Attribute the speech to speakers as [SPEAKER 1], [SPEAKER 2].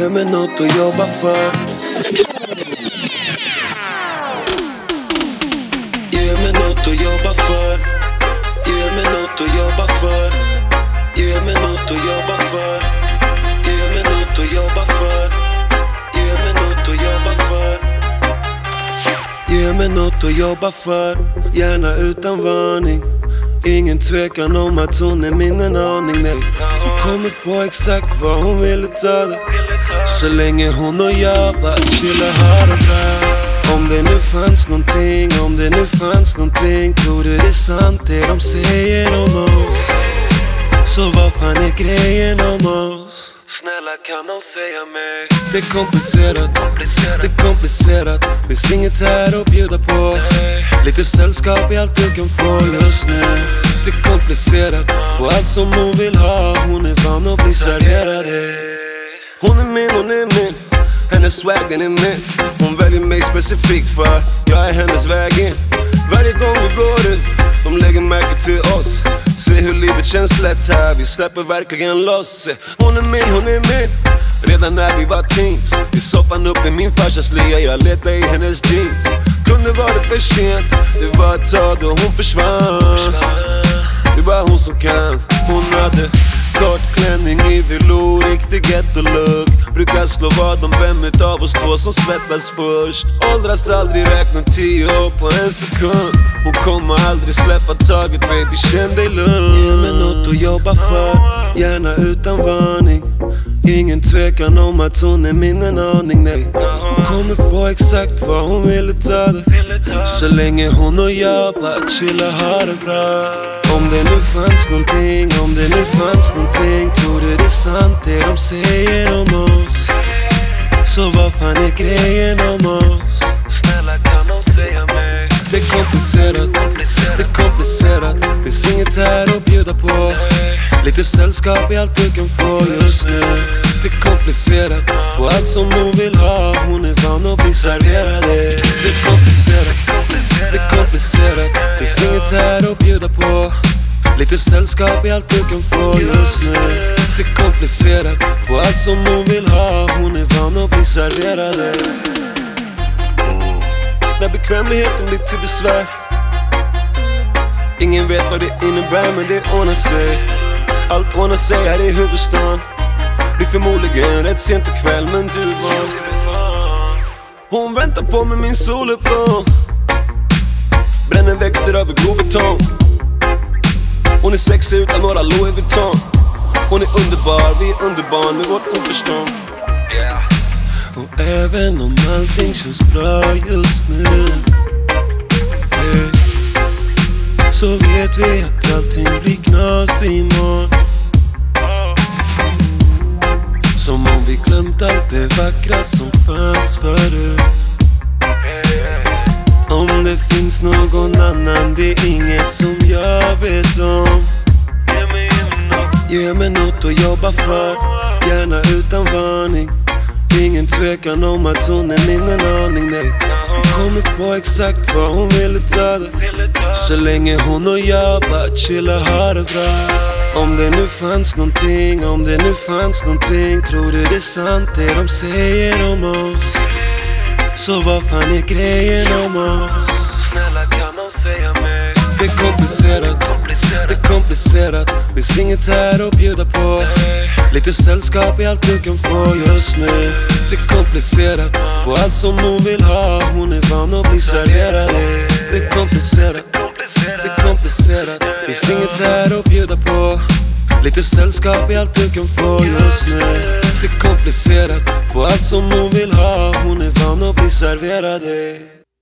[SPEAKER 1] Ge mig något att jobba för. Ge mig något att jobba för. Ge mig något att jobba för. Ge mig något att jobba för. Ge mig något att jobba för. Ge mig något att jobba för. Ge mig något att jobba för. Gärna utan varning. Ingen tvekan om att hon är min en aning, nej. Hon kommer få exakt vad hon ville ta det. Så länge hon och jag bara chilla, ha det bra. Om det nu fanns någonting, om det nu fanns någonting, tror du det är sant det de säger om oss? Så vad fan är grejen om oss? Snälla kan de säga mig? Det är komplicerat, det är komplicerat. Finns inget här att bjuda på. Lite sällskap är allt du kan få just nu. Det är komplicerat, få allt som hon vill ha. Hon är van att bli serverad. Hon är min, hon är min. Hennes swag den är min. Hon väljer mig specifikt för jag är hennes väg in. Varje gång vi går ut, de lägger märke till oss. Se hur livet känns lätt här, vi släpper verkligen loss. Hon är min, hon är min. Redan när vi var teens, i soffan upp i min farsas lea, jag letade i hennes jeans. Kunde vara det för sent, det var ett tag då hon försvann. Det var hon som kan. Hon hade kort klänning i velour, riktig ghetto-look. Brukar slå vad om vem utav oss två som svettas först. Åldras aldrig, räkna 10 år på en sekund. Hon kommer aldrig släppa taget, baby, känn dig lugn. Ge mig något att jobba för, gärna utan varning. Ingen tvekan om att hon är min en aning, nej. Hon kommer få exakt vad hon ville ta det. Så länge hon och jag bara chilla, ha det bra. Om det nu fanns någonting, om det nu fanns någonting, tror du det är sant det de säger om oss? Så vad fan är grejen om oss? Snälla kan de säga mig? Det är komplicerat, det är komplicerat. Finns inget här att bjuda på. Lite sällskap är allt du kan få just nu. Det är komplicerat, få allt som hon vill ha. Hon är van att bli serverad. Det är komplicerat, det är komplicerat. Finns inget här att bjuda på. Lite sällskap är allt du kan få just nu. Det är komplicerat, få allt som hon vill ha. Hon är van att bli serverad. När bekvämligheten blir till besvär. Ingen vet vad det innebär, men det ordnar sig. Allt ordnar sig här i huvudstaden. Blir förmodligen rätt sent ikväll, men du var. Hon väntar på mig, min soluppgång. Bränner växter över grov betong. Hon är sexig utan några Louis Vuitton. Hon är underbar, vi är underbarn med vårt oförstånd. Och även om allting känns bra just nu, så vet vi att allting blir knas imorgon. Som om vi glömt allt det vackra som fanns förut. Om det finns någon annan, det är inget som jag vet om. Ge mig något att jobba för, gärna utan varning. Ingen tvekan om att hon är min en aning, nej. Hon kommer få exakt vad hon ville ta det. Så länge hon och jag bara chilla, ha det bra. Om det nu fanns någonting, om det nu fanns någonting, tror du det är sant det de säger om oss? Så vad fan är grejen om oss? Snälla kan de säga mig? Det är komplicerat, det är komplicerat. Finns inget här att bjuda på. Lite sällskap är allt du kan få just nu. Det är komplicerat, få allt som hon vill ha. Hon är van att bli serverad. Det är komplicerat, det är komplicerat. Finns inget här att bjuda på. Lite sällskap är allt du kan få just nu. Det är komplicerat, få allt som hon vill ha. Hon är van att bli serverad.